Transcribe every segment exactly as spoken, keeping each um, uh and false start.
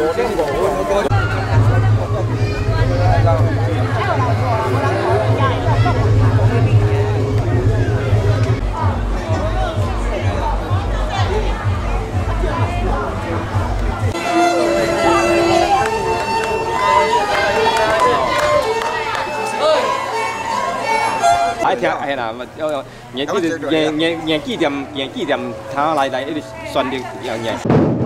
爱听嘿啦，要要眼记的眼眼眼记点眼记点，他来来一直旋律要眼。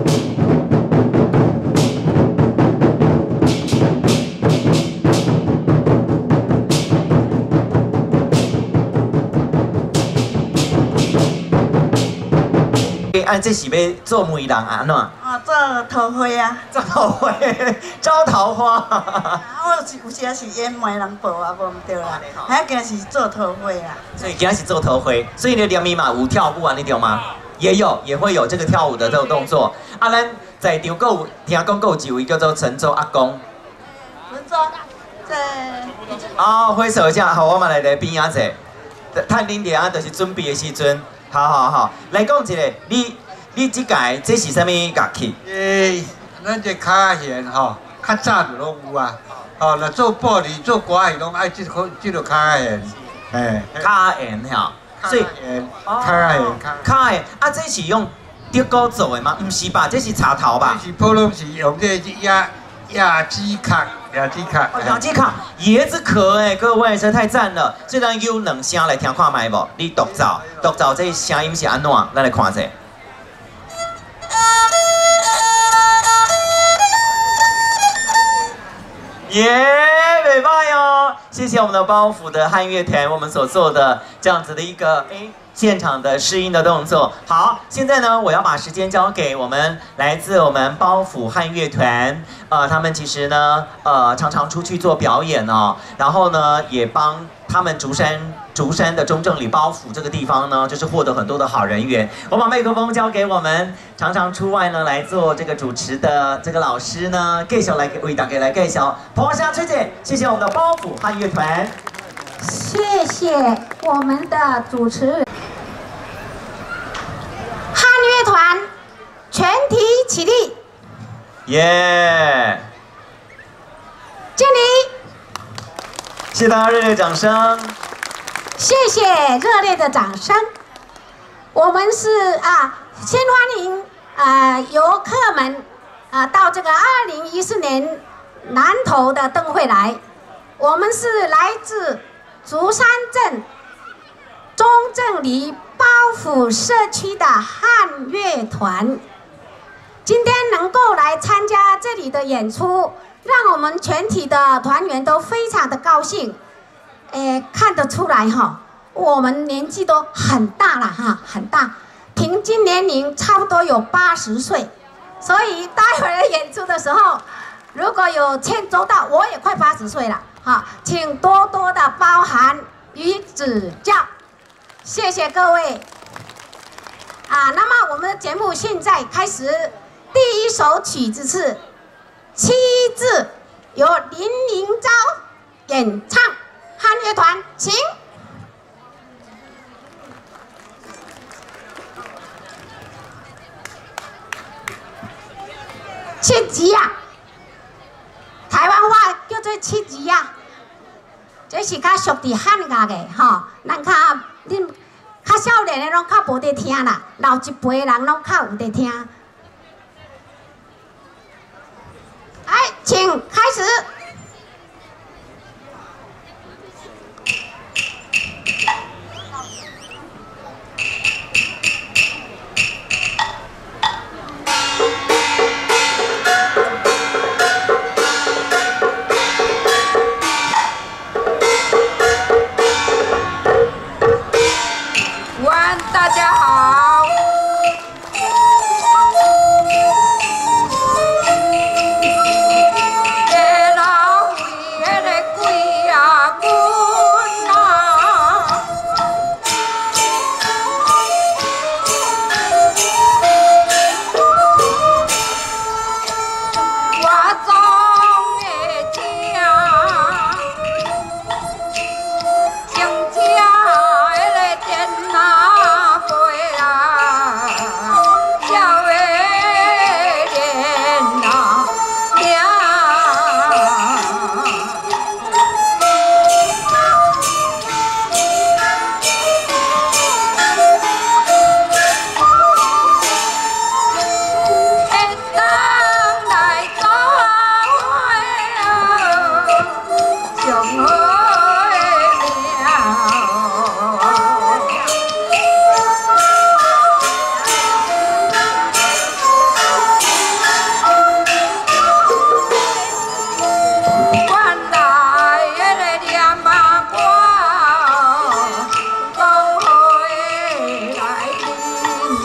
按这是要做媒人啊，安怎？ 哦，做桃花啊， 做桃花，招桃花。 我是有时是演媒人婆啊，无唔对啦，还惊是做桃花啦。 所以今天是做桃花，所以你的连咪嘛有跳舞啊，你懂吗？也有，也会有这个跳舞的这种动作。啊，咱在场购听讲购一位叫做陈州阿公。 陈州，在。 哦，挥手一下，好，我们来来边仔坐。探恁俩啊，就是准备的时阵。 好好好，来讲一个，你你即届这是啥物乐器？ 诶，咱这卡弦吼，较早就拢有啊。吼，若做布里做歌戏拢爱即个即个卡弦。诶， 卡弦吼， 所以卡弦卡卡弦啊，这是用竹鼓做的吗？唔是吧？这是插头吧？ 这是普通是用这亚亚基卡。 亚基卡， 哦，亚基卡，椰子壳哎，各位，实在太赞了！所以咱有两声来听看卖无？你独奏，独奏这声音是安怎？咱来看一下。耶，袂歹哦！谢谢我们的包袱的汉乐团，我们所做的这样子的一个哎。 现场的试音的动作，好，现在呢，我要把时间交给我们来自我们包府汉乐团，呃，他们其实呢，呃，常常出去做表演哦，然后呢，也帮他们竹山竹山的中正里包府这个地方呢，就是获得很多的好人缘。我把麦克风交给我们常常出外呢来做这个主持的这个老师呢，介绍来为大家来介绍，彭香吹姐，谢谢我们的包府汉乐团， 谢谢我们的主持人。 汉乐团全体起立， 耶！ 敬礼， 谢谢大家热烈掌声， 谢谢热烈的掌声。我们是啊，先欢迎啊游客们啊到这个二零一四年南投的灯会来。我们是来自竹山镇中正里。 包府社区的汉乐团，今天能够来参加这里的演出，让我们全体的团员都非常的高兴。诶，看得出来哈，我们年纪都很大了哈，很大，平均年龄差不多有八十岁，所以待会儿演出的时候，如果有欠周到，我也快八十岁了哈，请多多的包涵与指教。 谢谢各位啊！那么我们的节目现在开始，第一首曲子是《七字》，由林明昭演唱，汉乐团，请。七级呀，台湾话叫做七级呀，这是较属于汉乐的吼，咱较。 恁较少年的拢较无在听啦，老一辈人拢较有在听。来，请开始。 大家好。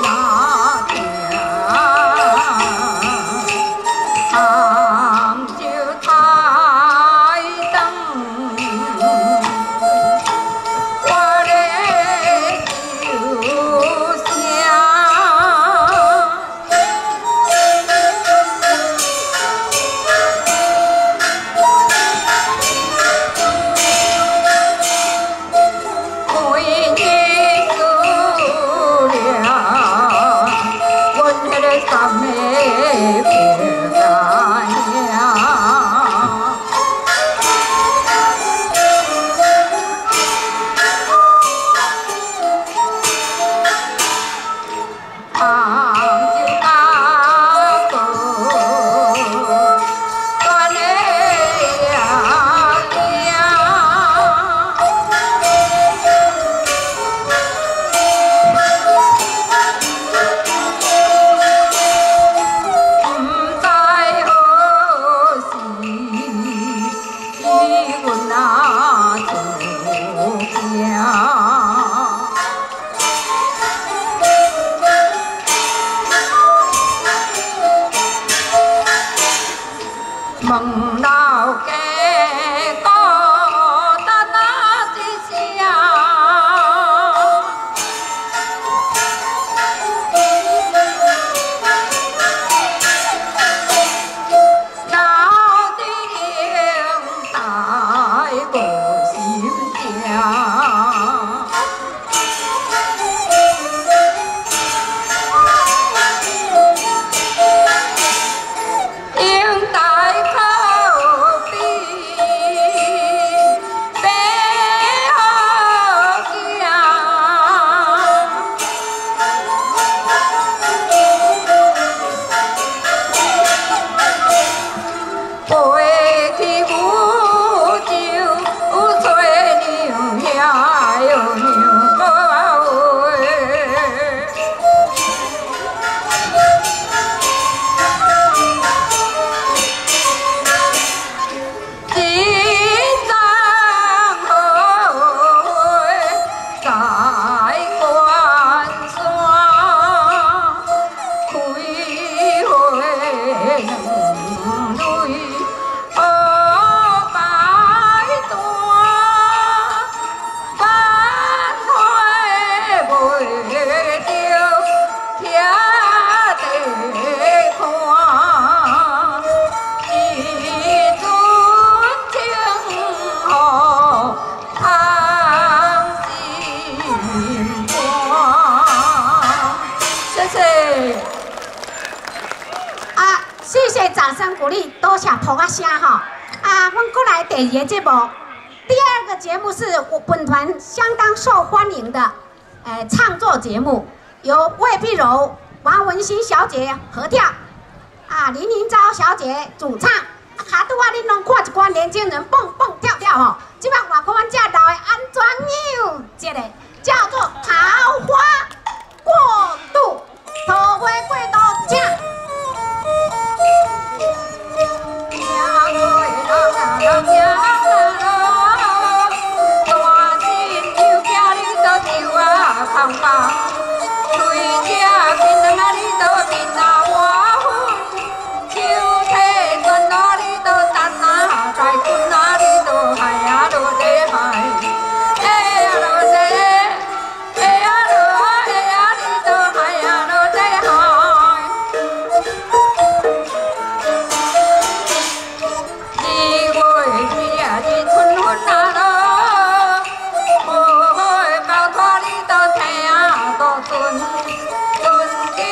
掌声鼓励，多谢捧啊声哈！啊，我们过来第二个节目，第二个节目是我本团相当受欢迎的，呃，创作节目，由魏碧柔、王文馨小姐合跳，啊，林林昭小姐主唱，卡拄啊，恁拢看一寡年轻人蹦蹦跳跳吼，即摆我看阮遮老的安怎样？一个叫做桃花过渡，桃花过渡正。 春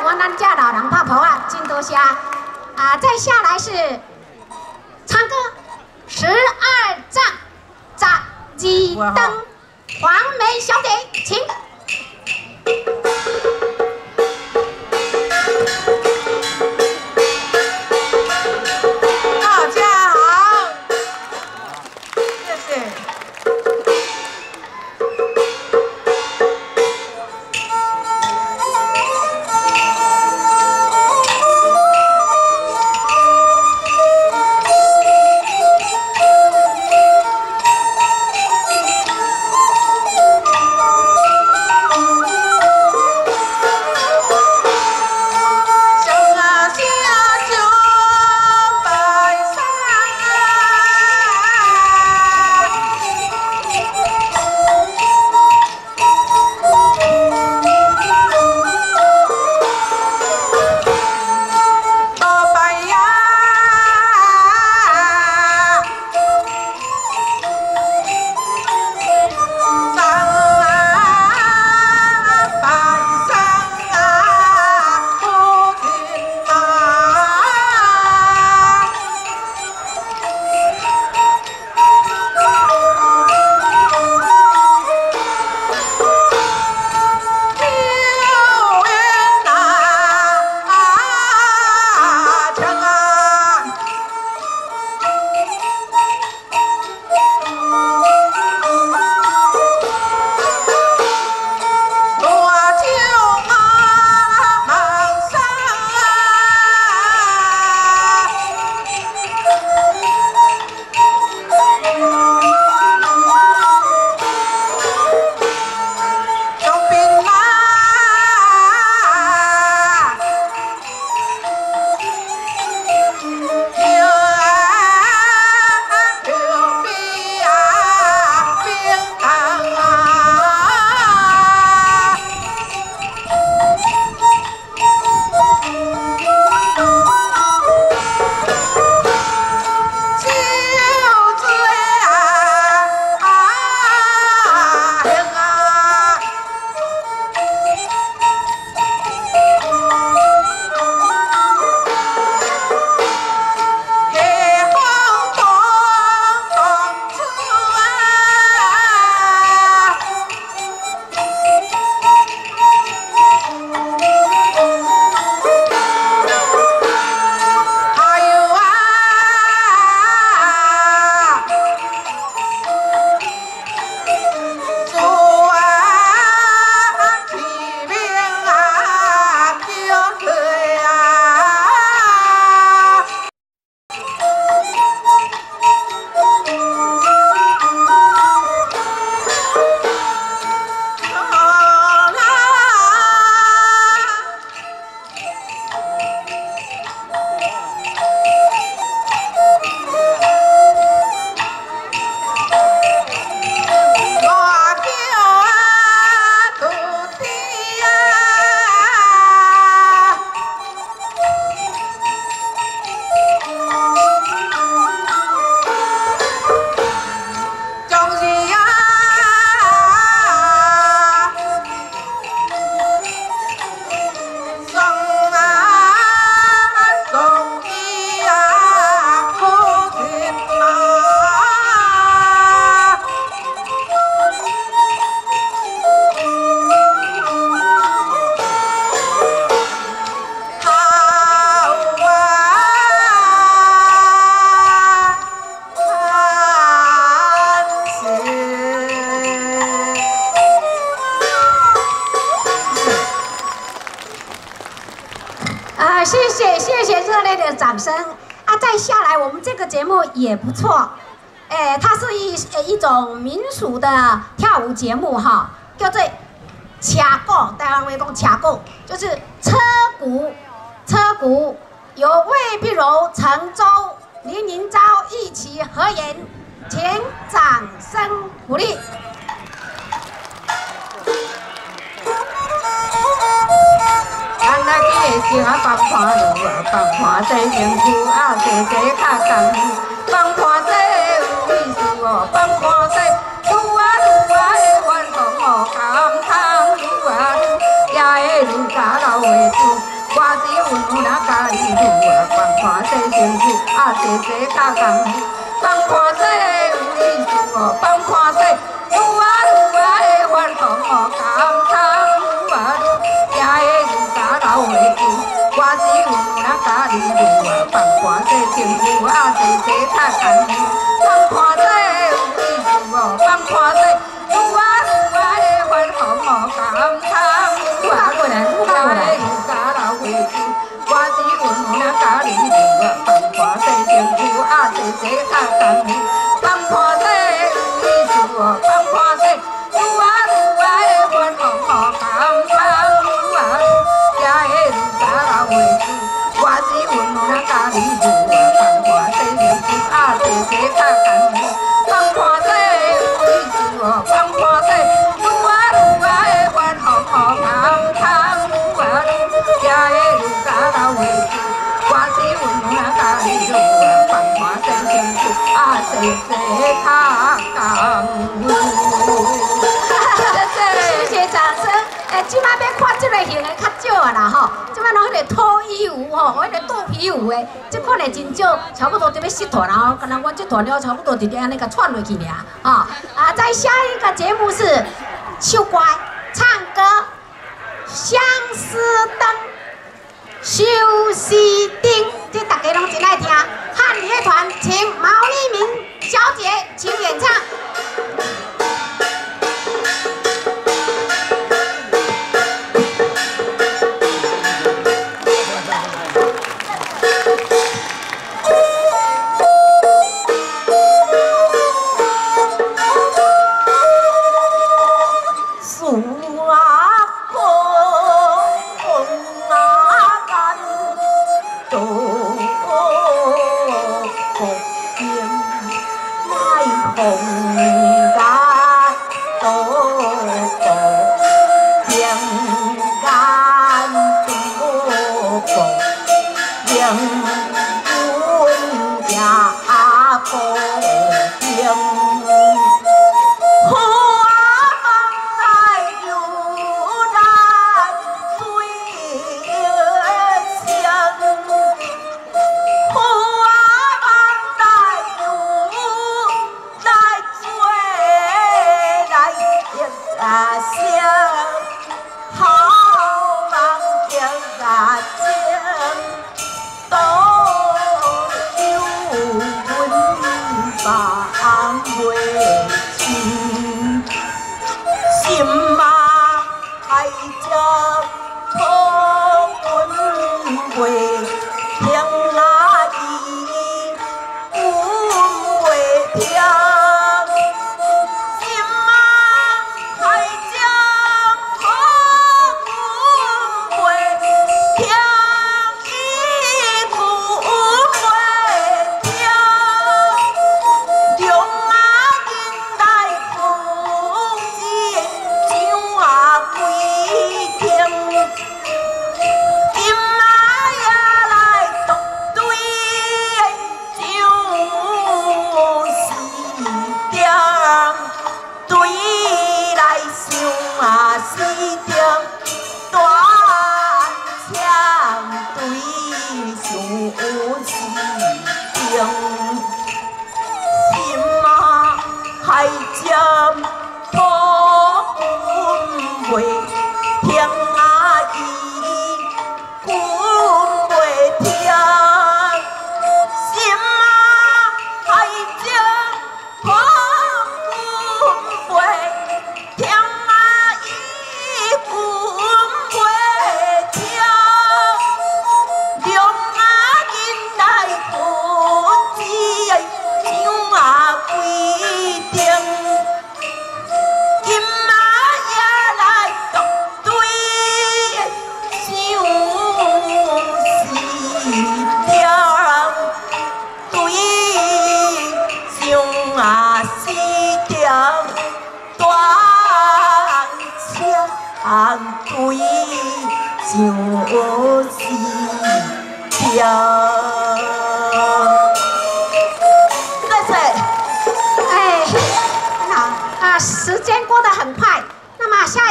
我咱家老人拍婆啊，真多谢啊！再下来是唱歌十二丈扎鸡灯，黄梅小姐，请。 大家好，谢谢。 谢谢谢谢热烈的掌声啊！再下来，我们这个节目也不错，哎，它是一一种民俗的跳舞节目哈，叫做卡鼓，台湾话讲卡鼓，就是车鼓，车鼓由魏碧柔、陈州、林林昭一起合演，请掌声鼓励。 咱来去的城放看路啊，放看西面区啊，坐坐较共意。放看西有意思哦，放看西愈啊愈啊的愿望哦，甘通愈啊愈，也会愈加老会煮。 辛苦，啊，坐坐较工。放看西有意思哦，放看西，愈啊愈啊的反抗哦，甘参愈啊愈，行的愈加老袂住。我是有那家己路啊，放看西辛苦，啊，坐坐较工。放看西有意思哦，放看西，愈啊愈啊的反抗哦，甘参愈啊愈，行的愈加老袂住。我是有那家己路啊，放看西辛苦，啊，坐坐较工。放看西有意思哦，放看西，愈啊愈啊的反抗哦，甘参愈啊愈，行的愈加老袂住。我是有那家己路啊，放看西辛苦，啊，坐坐较工。放看西有意思哦，放看西，愈啊愈啊的反抗哦，甘参愈啊愈，行的愈加老袂住。我是有那家己路啊，放看西辛苦，啊，坐坐较工。 谢谢掌声。诶，即摆要看即个型的较少啊啦吼，即摆拢迄个土衣舞吼，迄个肚皮舞的，即款的真少，差不多伫要失团然后，敢若阮即团了差不多伫咧安尼甲串落去尔啊。啊，再下一个节目是唱歌、唱歌，相思灯。休息丁，这大家拢真爱听。汉乐团请毛丽明小姐请演唱。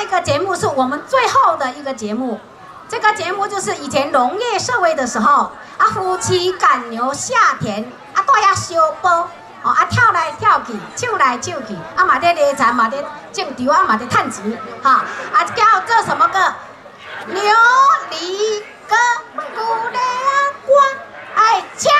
节目，这个节目就是以前农业社会的时候啊夫妻赶牛下田，啊带遐烧煲，哦啊跳来跳去，唱来唱去，啊嘛咧犁田，嘛咧种稻，啊嘛咧趁钱，哈啊叫做什么歌？牛犁歌，古嘞啊歌，哎唱。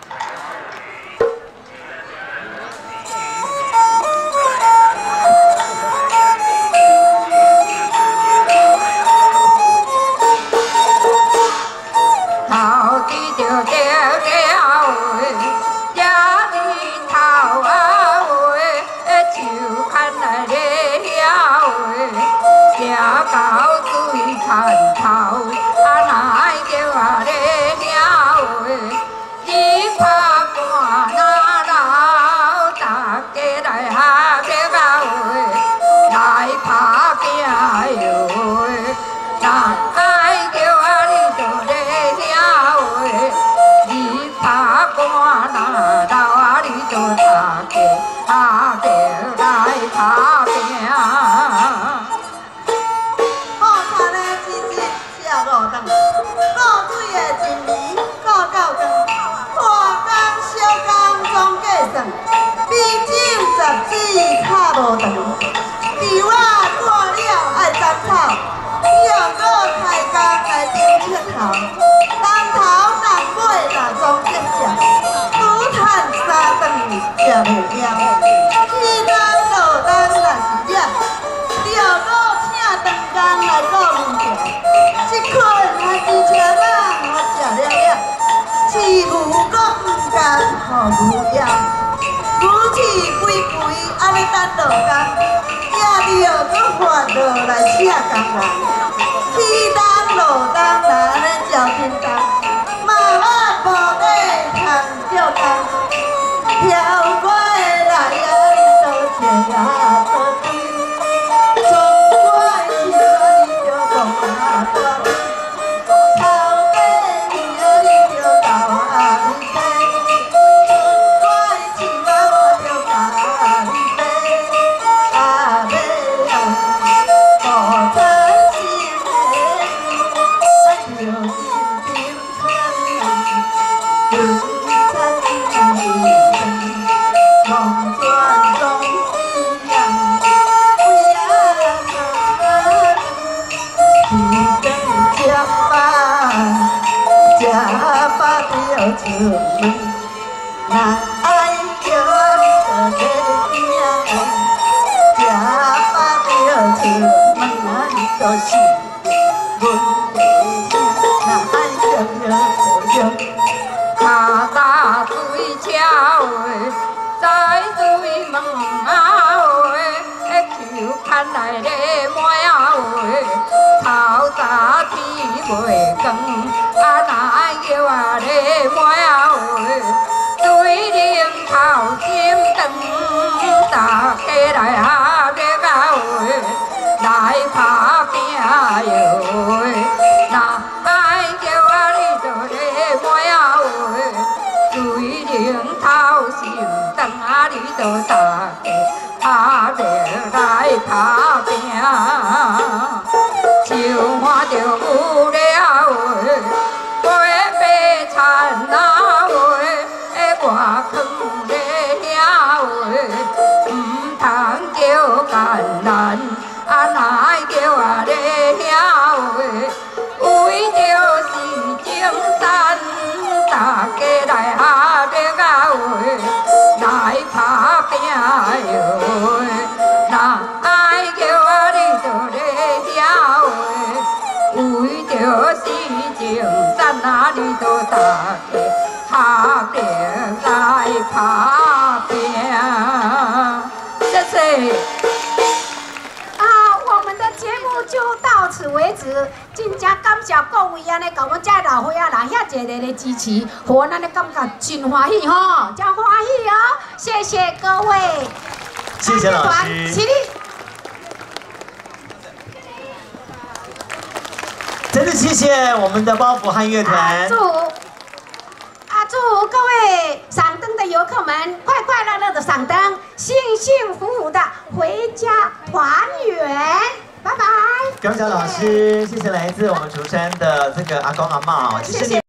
支持，互咱的感觉真欢喜吼，真欢喜哦！谢谢各位， 谢谢老师， 起立。 真的谢谢我们的包袱汉乐团。 祝啊祝各位赏灯的游客们快快乐乐的赏灯，幸幸福福的回家团圆。拜拜。 高晓老师，谢谢来自我们竹山的这个阿公阿嬷，其实你们。